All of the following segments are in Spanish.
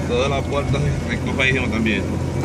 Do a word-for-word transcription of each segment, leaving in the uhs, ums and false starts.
Todas las puertas recogidas también.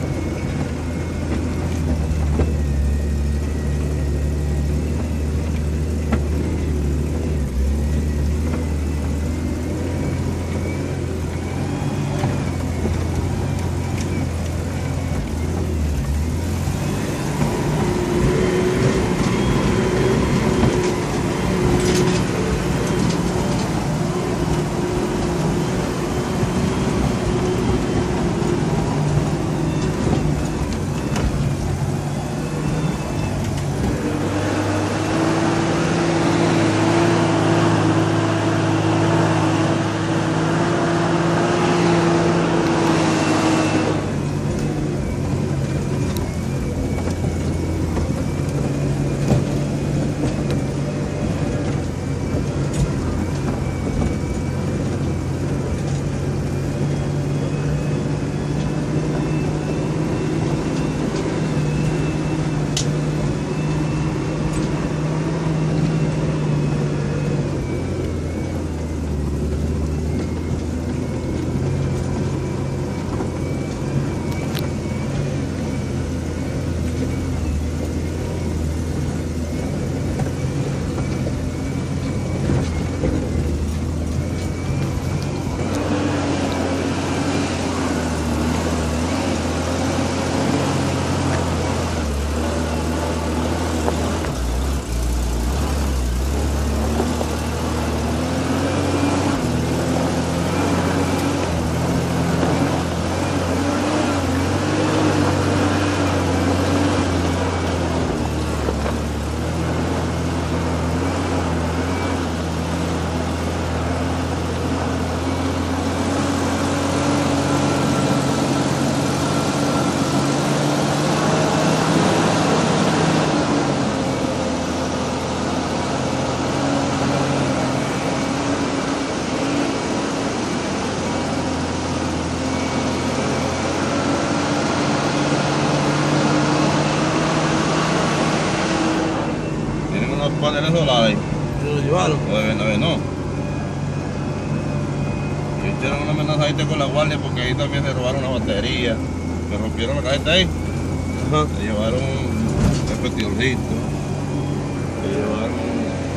Paneles solares. ¿Se lo llevaron? No, no, no. Y hicieron una amenaza ahí con la guardia porque ahí también se robaron una batería. Me rompieron la cajeta ahí. Ajá. Se llevaron un repetidorcito. Se llevaron.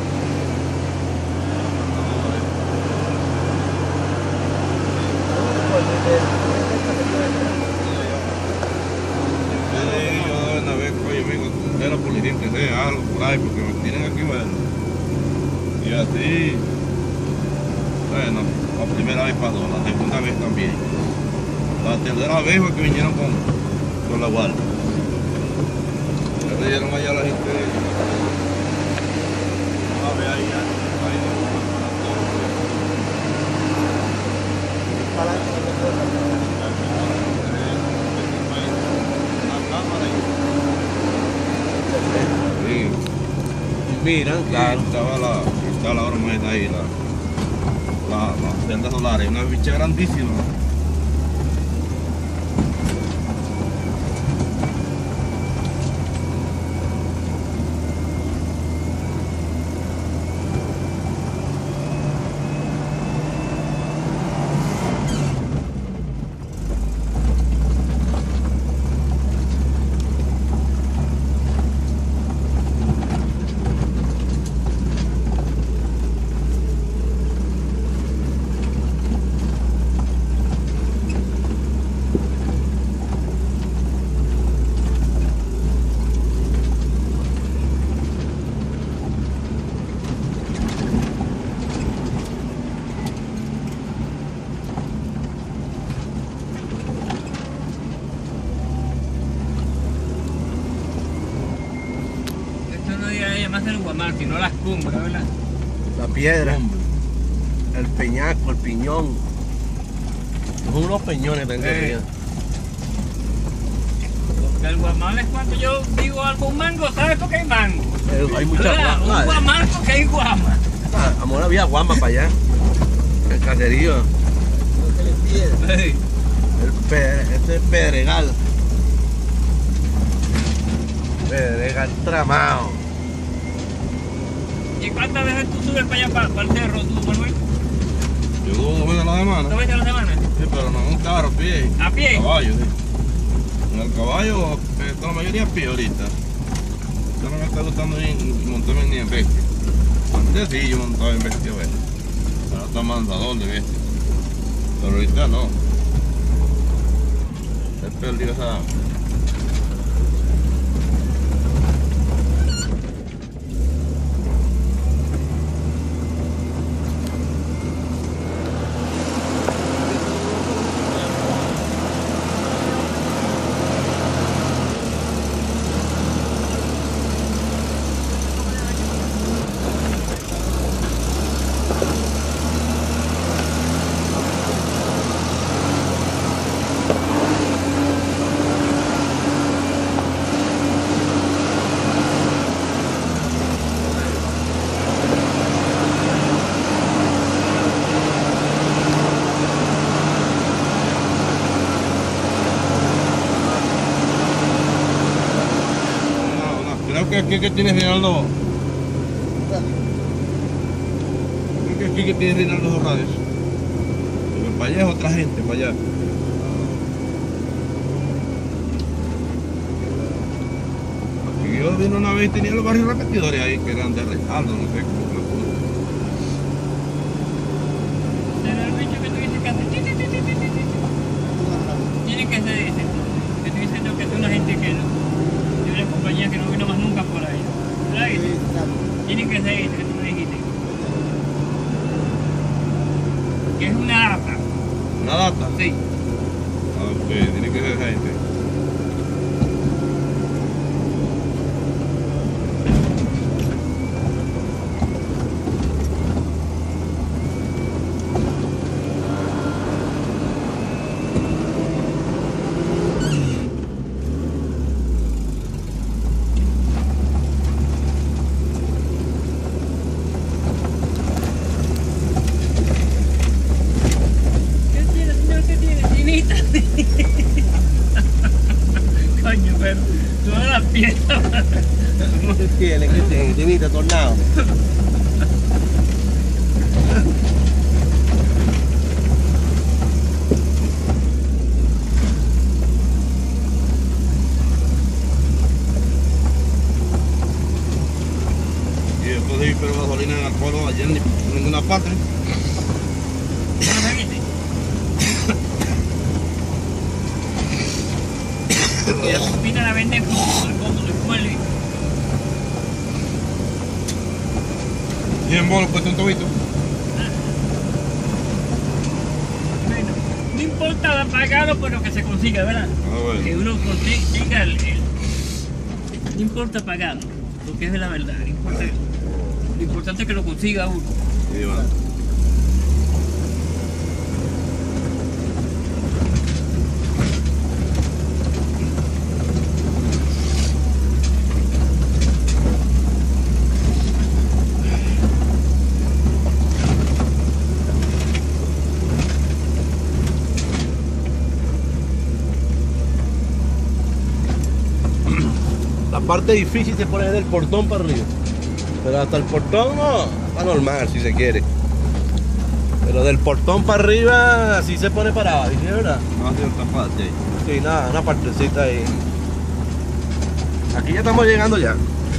De la policía que sea algo por ahí porque me tienen aquí bueno. Y así, bueno, la primera vez pasó, la segunda vez también. La tercera vez fue que vinieron con, con la guardia. Le dieron allá a la gente. A ver ahí, ahí Para sí. Miran, claro. Estaba la, estaba la broma esa ahí, la, la, las celdas solares, una bicha grandísima. Más el Guamar, sino las cumbres, ¿verdad? La piedra, el peñasco, el piñón. Son unos peñones tengo Eh. Porque el Guamar es cuando yo digo algún mango, ¿sabes por qué hay mango? Eh, hay muchas ¿Verdad? Un guamas. Guamar porque hay guama. Ah, amor, había guama para allá. El caserío. Sí. El pe, este es Pedregal. Pedregal tramado. ¿Y cuántas veces tú subes para allá, para, para el cerro, tú, Manuel? Yo dos veces a la semana. ¿Dos veces a la semana? Sí, pero no en un carro, a pie. ¿A pie? Caballo, sí. En el caballo, eh, la mayoría a pie ahorita. Yo no me está gustando ni montarme ni en bestia. Antes sí, yo montaba en bestia, bueno. Ahora está mandador de bestia. Pero ahorita no. He perdido esa... Creo que aquí que tiene Rinaldo. Creo que aquí que tiene Rinaldo dos radios. Porque para allá es otra gente, para allá. Y yo vine una vez y tenía los barrios repetidores ahí que eran de respaldo, no sé cómo lo pudo. Pero el bicho que tú dices que hace ti, ti, ti, ti, ti, ti, ti. Tiene que ser ese. Que tú dices no, que es una gente que no. De una compañía que no vino más nunca por ahí. ¿Verdad? Tiene que ser ese que tú me dijiste. Que es una lata. ¿Una data? Sí. Ok, tiene que ser esa gente. Coño, pero todas las piezas. ¿Qué tiene? ¿Qué tiene? Tinita, tornado. Y después de ir pero gasolina en el pueblo ayer ni en ninguna parte. Y la copina la venden como como de cuello. cien bolos cuesta un tobito. Bueno, no importa pagarlo por lo que se consiga, ¿verdad? Ah, bueno. Que uno consiga el, el- no importa pagarlo, porque es la verdad, no importa, lo importante es que lo consiga uno. Sí, va. La parte difícil se pone del portón para arriba. Pero hasta el portón no, está normal si se quiere. Pero del portón para arriba así se pone parado, ¿sí es verdad? No hace otra parte. Sí, nada, una partecita ahí. Aquí ya estamos llegando ya.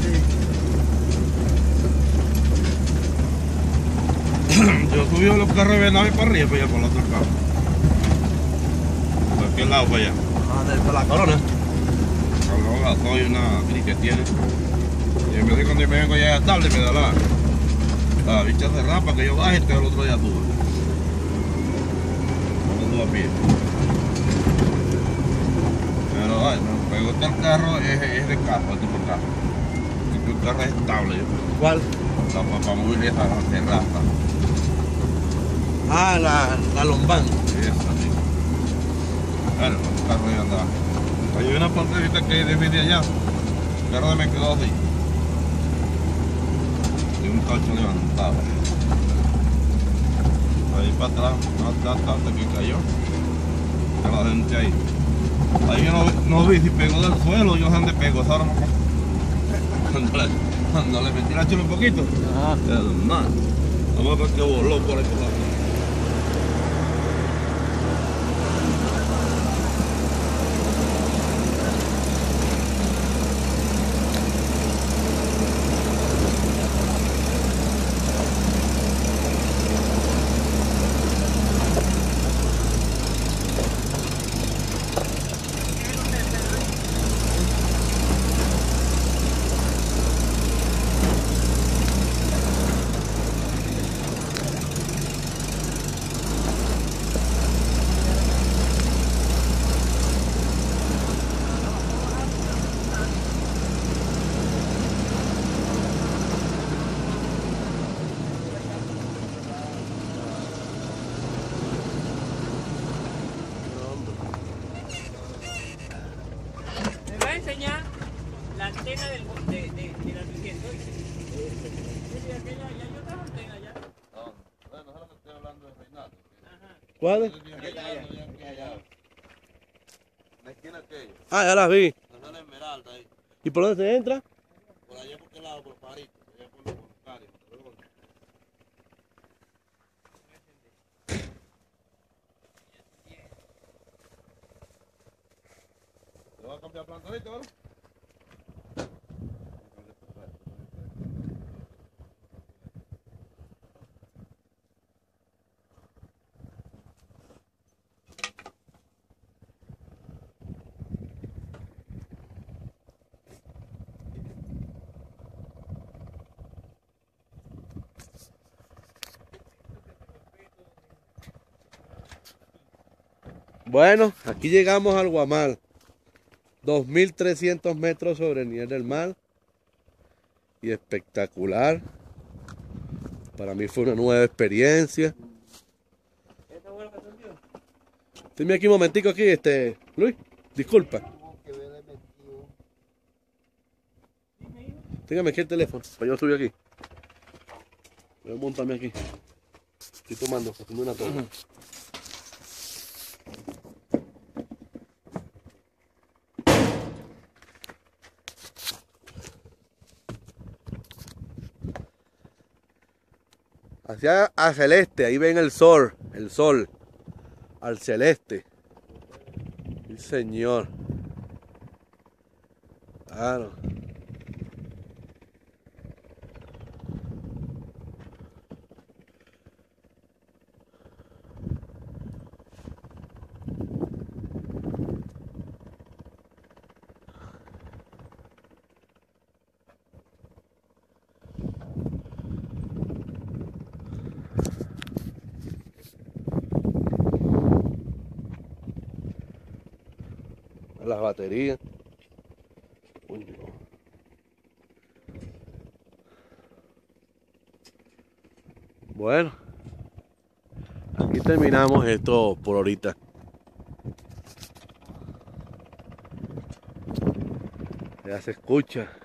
Yo subí los carros de nave para arriba, para allá, por la otra casa. ¿Por qué lado para allá? Ah, de la corona. Cabrón, soy una gris que tiene. Y en vez de cuando yo me vengo ya tarde, me da la, la bicha de rapa que yo baje, te el otro día tuve. No lo a pie. Pero ay, me gusta el carro, es, es de carro, es tipo carro. El carro es estable. ¿Cuál? La papá móvil esa, la terraza. Ah, la, la Lombán. Esa, sí. Bueno, el carro ya andaba. Hay una partecita que desde allá, el carro me quedó así. Y un cacho levantado. Ahí para atrás, hasta, hasta, hasta que cayó. Que la gente ahí. Ahí yo no, no vi si pegó del suelo, yo donde pegó, esa arma. Cuando le, cuando le metí la chula un poquito. Ah, Hermano, vamos a ver que voló por ahí por la. ¿Cuál es? Aquí está allá, aquí allá. La esquina aquella. Ah, ya las vi. Esa es la Esmeralda ahí. ¿Y por dónde se entra? Por allá por qué lado, por París. Allá por los Cari. ¿Te vas a cambiar planta ahorita, ahora? Bueno, aquí llegamos al Guamal. dos mil trescientos metros sobre el nivel del mar. Y espectacular. Para mí fue una nueva experiencia. Dime aquí un momentico aquí, este, Luis, disculpa. Téngame aquí el teléfono, para yo subir aquí. Voy a montarme aquí. Estoy tomando, haciendo una toma. Hacia al celeste, ahí ven el sol, el sol, al celeste. Sí, señor. Claro. Las baterías. Uy, no. Bueno, aquí terminamos esto por ahorita. Ya se escucha.